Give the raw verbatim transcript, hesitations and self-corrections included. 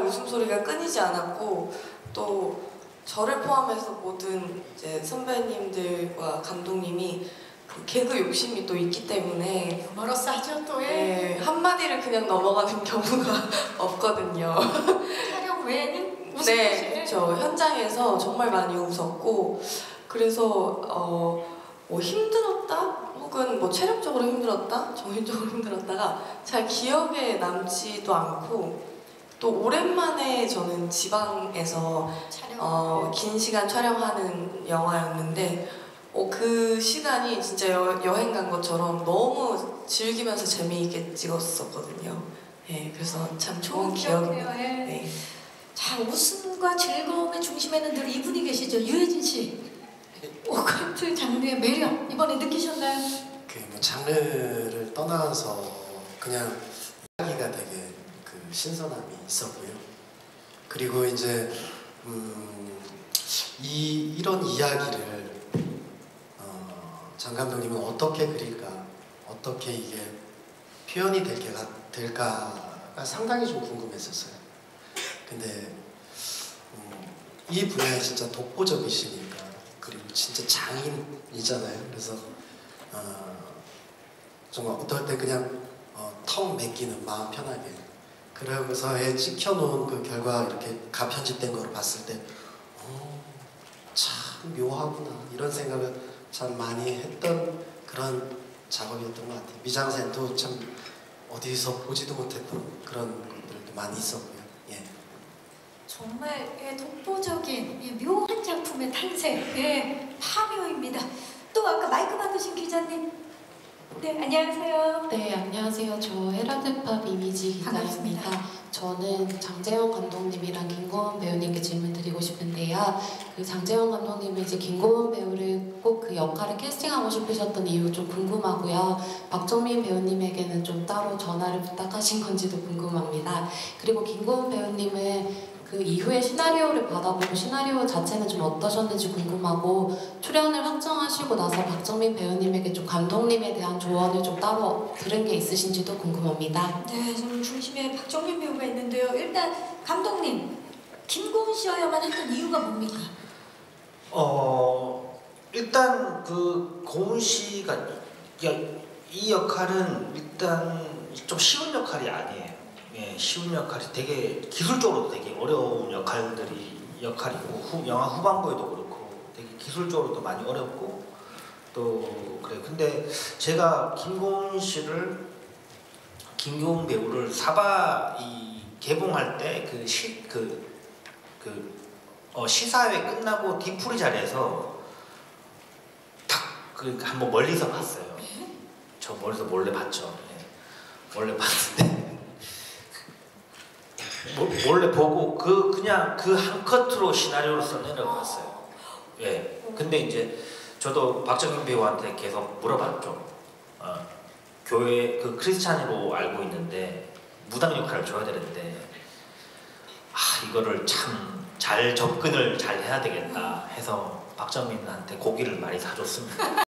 웃음소리가 끊이지 않았고 또 저를 포함해서 모든 이제 선배님들과 감독님이 그 개그 욕심이 또 있기 때문에 멀었어하죠 또. 네, 한마디를 그냥 넘어가는 경우가 없거든요. 촬영 외에는 네, 그렇죠. 현장에서 정말 많이 웃었고 그래서 어, 뭐 힘들었다 혹은 뭐 체력적으로 힘들었다, 정신적으로 힘들었다가 잘 기억에 남지도 않고 또 오랜만에 저는 지방에서 어, 긴 시간 촬영하는 영화였는데 어, 그 시간이 진짜 여, 여행 간 것처럼 너무 즐기면서 재미있게 찍었었거든요. 네, 그래서 참 좋은 기억입니다. 예. 네. 자, 웃음과 즐거움의 중심에는 늘 이분이 계시죠. 유해진 씨. 오컬트 장르의 매력 이번에 느끼셨나요? 그 뭐 장르를 떠나서 그냥 이야기가 되게 그 신선함이 있었고요. 그리고 이제 음, 이 이런 이야기를 어, 장 감독님은 어떻게 그릴까, 어떻게 이게 표현이 될까, 될까가 상당히 좀 궁금했었어요. 근데 음, 이 분야에 진짜 독보적이시니까, 그리고 진짜 장인이잖아요. 그래서 어, 정말 어떨 때 그냥 어, 턱 맡기는 마음 편하게 그러고서에 찍혀놓은 그 결과 이렇게 가편집된 거를 봤을 때 어, 참 묘하구나 이런 생각을 참 많이 했던 그런 작업이었던 것 같아요. 미장센도 참 어디서 보지도 못했던 그런 것들도 많이 있었고요. 예. 정말 예, 독보적인 예, 묘한 작품의 탄생, 예, 파묘입니다. 또 아까 마이크 받으신 기자님, 네 안녕하세요. 네 안녕하세요. 저 헤라드팝 이미지 기자입니다. 반갑습니다. 저는 장재영 감독님이랑 김고은 배우님께 질문 드리고 싶은데요. 그 장재영 감독님이 이제 김고은 배우를 꼭 그 역할을 캐스팅하고 싶으셨던 이유 좀 궁금하고요. 박정민 배우님에게는 좀 따로 전화를 부탁하신 건지도 궁금합니다. 그리고 김고은 배우님은 그 이후에 시나리오를 받아보고 시나리오 자체는 좀 어떠셨는지 궁금하고 출연을 확정하시고 나서 박정민 배우님에게 좀 감독님에 대한 조언을 좀 따로 들은 게 있으신지도 궁금합니다. 네, 지금 중심에 박정민 배우가 있는데요. 일단 감독님, 김고은 씨여야만 했던 이유가 뭡니까? 어 일단 그 고은 씨가 이 역할은 일단 좀 쉬운 역할이 아니에요. 예, 쉬운 역할이 되게 기술적으로도 되게 어려운 역할들이 역할이고 후, 영화 후반부에도 그렇고 되게 기술적으로도 많이 어렵고 또 그래. 근데 제가 김고은 씨를 김고은 배우를 사바 이 개봉할 때 그 시 그 그 어, 시사회 끝나고 뒤풀이 자리에서 탁 그 한번 멀리서 봤어요. 저 멀리서 몰래 봤죠. 예. 몰래 봤는데 몰래 보고 그 그냥 그 한 커트로 시나리오를 써내려갔어요. 예. 근데 이제 저도 박정민 배우한테 계속 물어봤죠. 어, 교회 그 크리스찬으로 알고 있는데 무당 역할을 줘야 되는데 아 이거를 참 잘 접근을 잘 해야 되겠다 해서 박정민한테 고기를 많이 사줬습니다.